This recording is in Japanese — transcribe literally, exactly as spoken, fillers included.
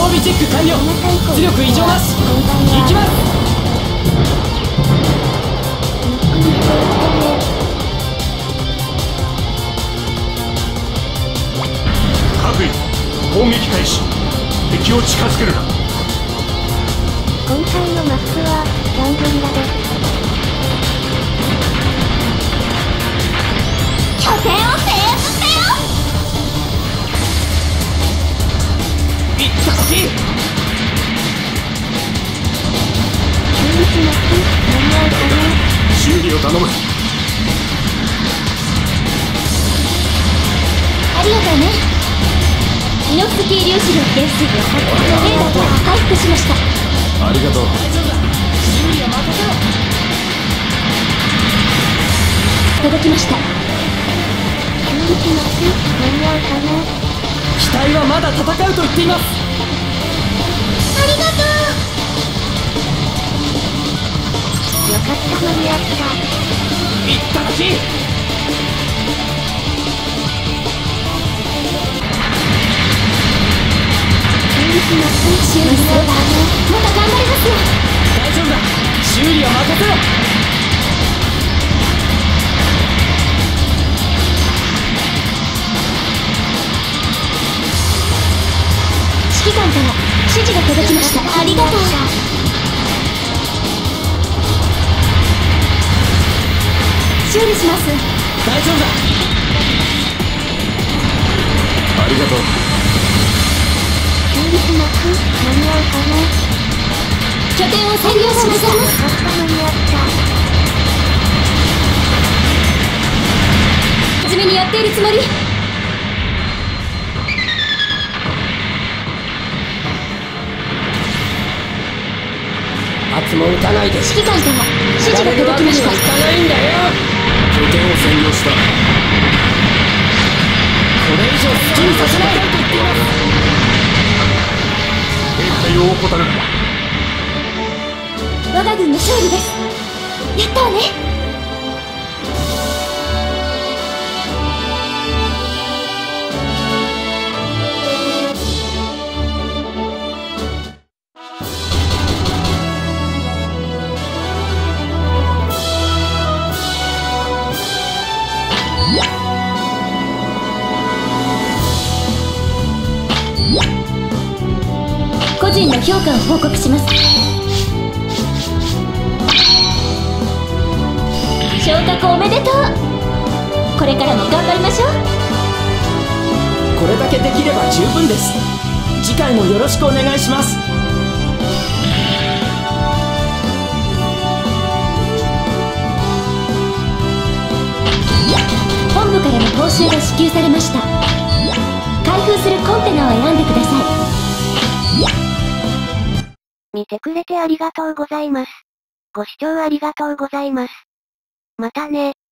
備チェック完了。出力異常なし。行きます。 各位、攻撃開始。敵を近づけるな。 今回のマスクはシャングリラです。拠点を制圧せよ。 いった時。 修理します。間に合うかな。 修理を頼む。 ありがとうね。イノフスキー粒子の電水をレーダーが回復しました。 ありがとう。 大丈夫だ。修理は任せろ。 届きました。修理します。間に合うかな。 機体はまだ戦うと言っています。 ありがとう。よかった、間に合った。 いった時。 修理します。修理すればまた頑張りますよ。 大丈夫だ。修理は任せろ。 指揮官から指示が届きました。ありがとう。修理します。 大丈夫だ。 ありがとう。 修理します。間に合うかな。拠点を占領しました。よかった、間に合った。初めにやっているつもり。 圧も打たないで。 指揮官から指示が届きました。 行かないんだよ。 拠点を占領した。 これ以上好きにさせないと言っています。 警戒を怠るな。 我が軍の勝利です。やったわね。個人の評価を報告します。昇格おめでとう。これからも頑張りましょう。 これだけできれば十分です。次回もよろしくお願いします。 本部からの報酬が支給されました。開封するコンテナを選んでください。見てくれてありがとうございます。ご視聴ありがとうございます。またね。